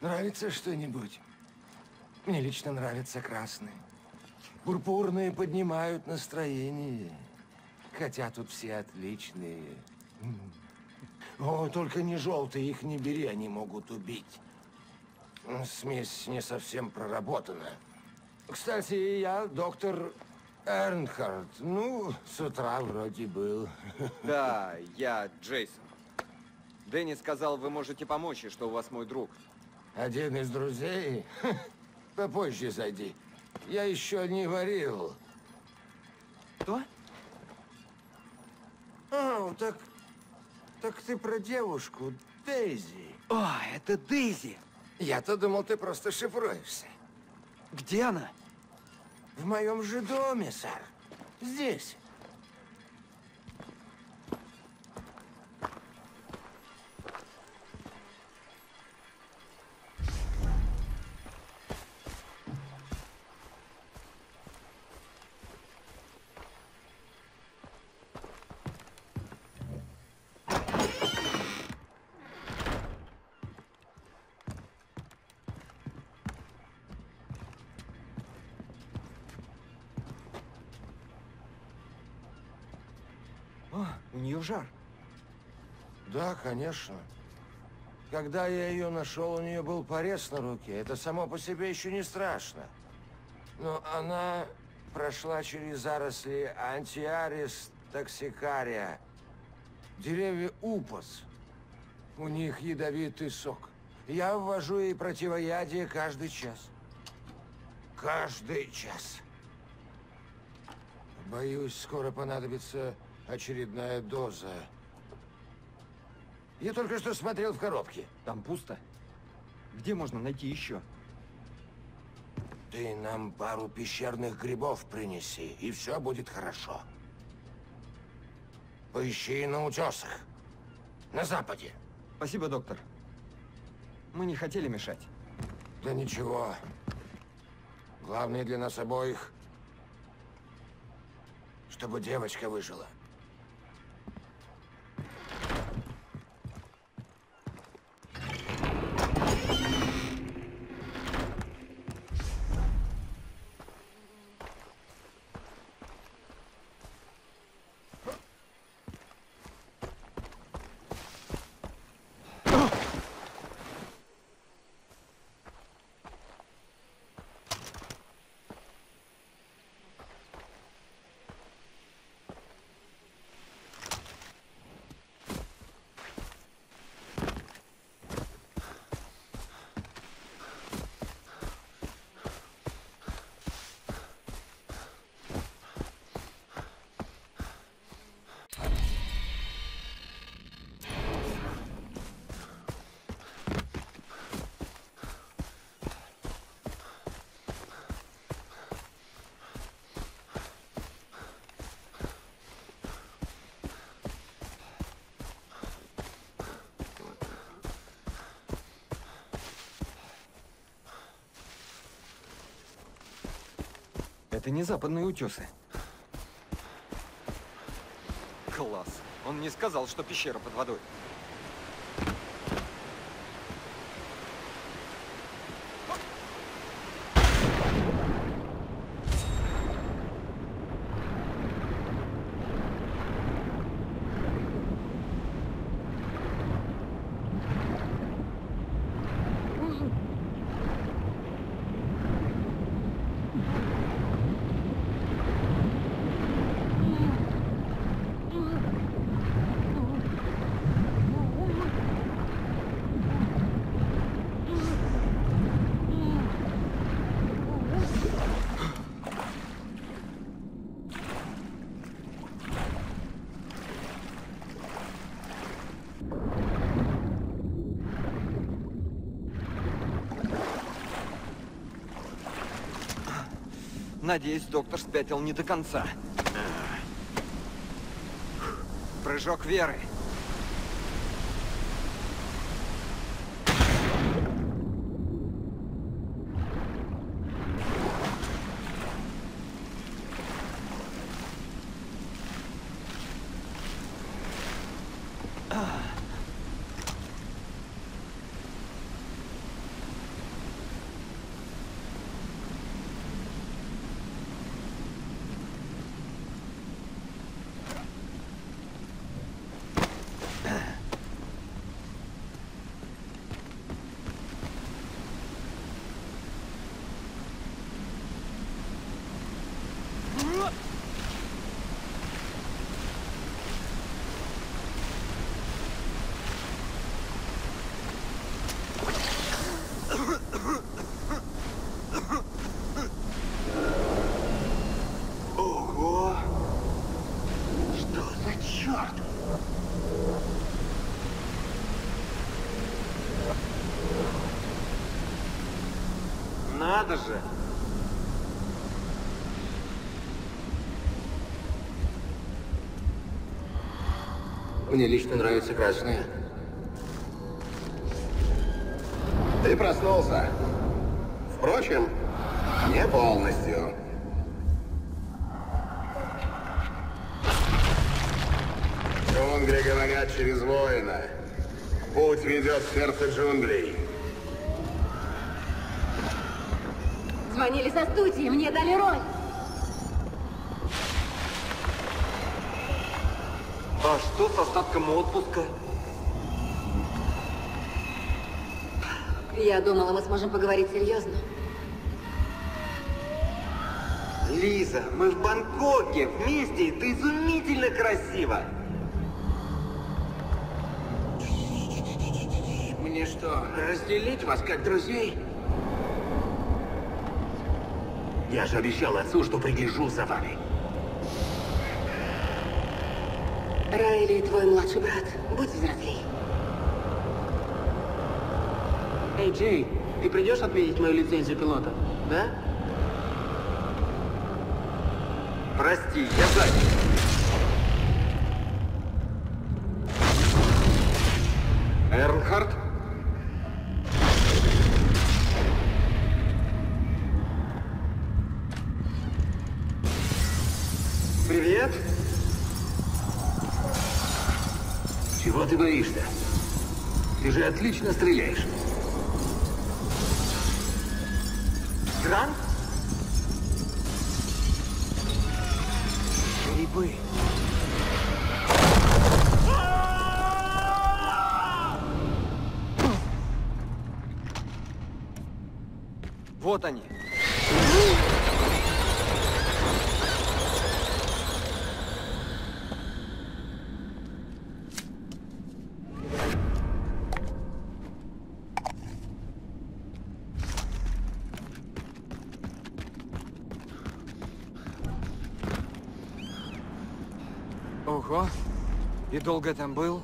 Нравится что-нибудь? Мне лично нравятся красные. Пурпурные поднимают настроение. Хотя тут все отличные. О, только не желтые, их не бери, они могут убить. Смесь не совсем проработана. Кстати, я доктор Эрнхард. Ну, с утра вроде был. Да, я Джейсон. Дэнни сказал, вы можете помочь, и что у вас мой друг. Один из друзей? Попозже зайди. Я еще не варил. Что? О, так ты про девушку, Дейзи. О, это Дейзи. Я-то думал, ты просто шифруешься. Где она? В моем же доме, сэр. Здесь. У нее жар. Да, конечно. Когда я ее нашел, у нее был порез на руке. Это само по себе еще не страшно. Но она прошла через заросли антиарис токсикария. Деревья упас. У них ядовитый сок. Я ввожу ей противоядие каждый час. Каждый час. Боюсь, скоро понадобится очередная доза. Я только что смотрел в коробке. Там пусто. Где можно найти еще? Ты нам пару пещерных грибов принеси, и все будет хорошо. Поищи на утесах. На западе. Спасибо, доктор. Мы не хотели мешать. Да ничего. Главное для нас обоих, чтобы девочка выжила. Это не западные утесы. Класс. Он не сказал, что пещера под водой. Надеюсь, доктор спятил не до конца. Прыжок веры. Ого! Что за черт? Надо же! Мне лично нравятся красные. Ты проснулся. Впрочем, не полностью. Джунгли говорят через воина. Путь ведет в сердце джунглей. Звонили со студии, мне дали роль. А что с остатком отпуска? Я думала, мы сможем поговорить серьезно. Лиза, мы в Бангкоке вместе, и ты изумительно красива. Мне что, разделить вас как друзей? Я же обещал отцу, что пригляжу за вами. Райли, твой младший брат, будь взрослей. Эй, Джей, ты придешь отменить мою лицензию пилота, да? Прости, я занят. Эрнхард? Привет. Чего ты боишься? Ты же отлично стреляешь. Грант? Грибы. Вот они. Ого, и долго там был?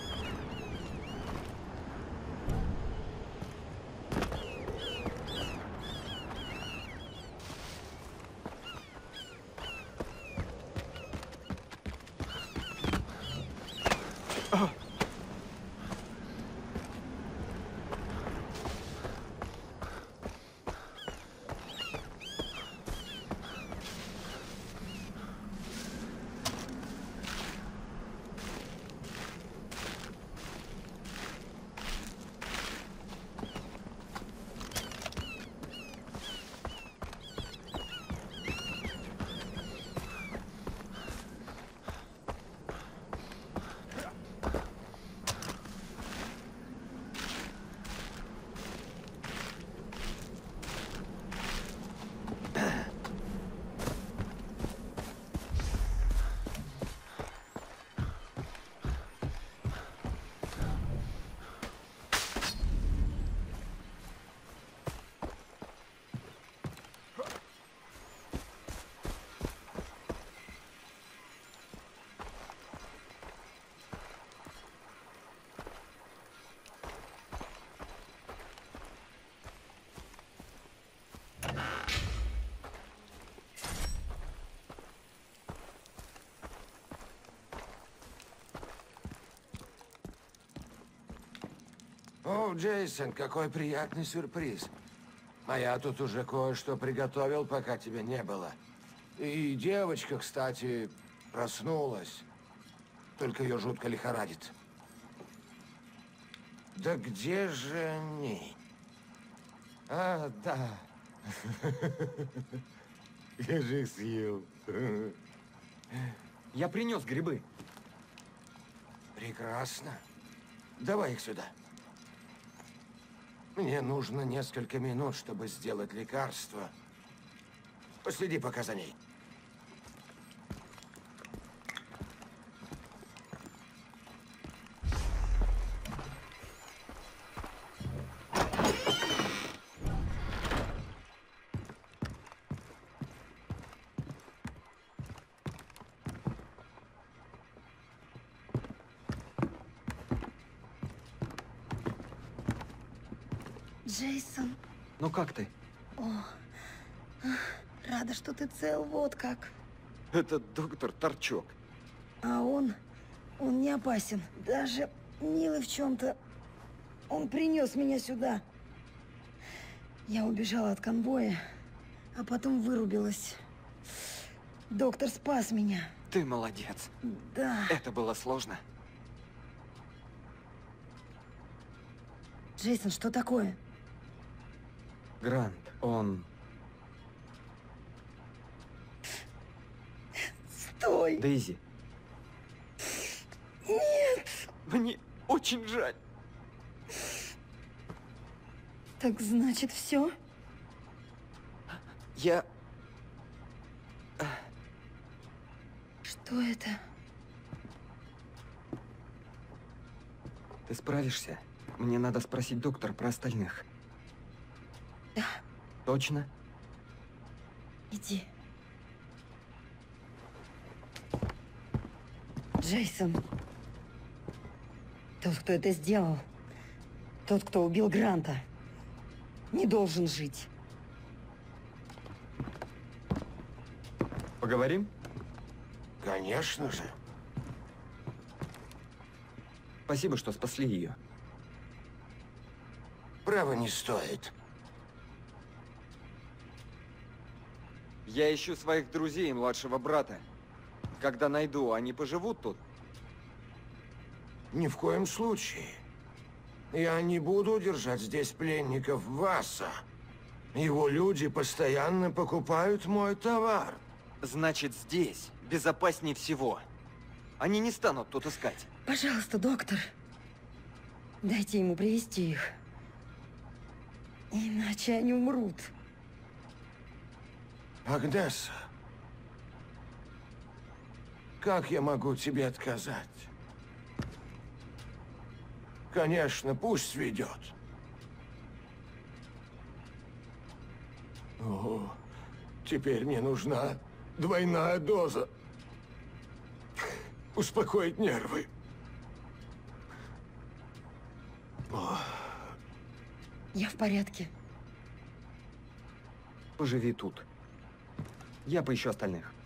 О, Джейсон, какой приятный сюрприз. А я тут уже кое-что приготовил, пока тебя не было. И девочка, кстати, проснулась. Только ее жутко лихорадит. Да где же они? А, да. Я же их съел. Я принес грибы. Прекрасно. Давай их сюда. Мне нужно несколько минут, чтобы сделать лекарство. Последи пока за ней. Джейсон, Ну как ты? рада, что ты цел, вот как. Это доктор Торчок. А он не опасен. Даже милый в чем-то. Он принес меня сюда. Я убежала от конвоя, а потом вырубилась. Доктор спас меня. Ты молодец. Да. Это было сложно. Джейсон, что такое? Грант, он... Стой! Дейзи. Нет! Мне очень жаль. Так значит, все? Я... Что это? Ты справишься? Мне надо спросить доктора про остальных. Да, Точно? иди. Джейсон. Тот, кто это сделал. Тот, кто убил Гранта. Не должен жить. Поговорим? Конечно же. Спасибо, что спасли ее. Право не стоит. Я ищу своих друзей и младшего брата. Когда найду, они поживут тут? Ни в коем случае. Я не буду держать здесь пленников Васа. Его люди постоянно покупают мой товар. Значит, здесь безопаснее всего. Они не станут тут искать. Пожалуйста, доктор. Дайте ему привести их. Иначе они умрут. Агнеса, как я могу тебе отказать? Конечно, пусть ведет. О, теперь мне нужна двойная доза. Успокоить нервы. Я в порядке. Поживи тут. Я поищу остальных.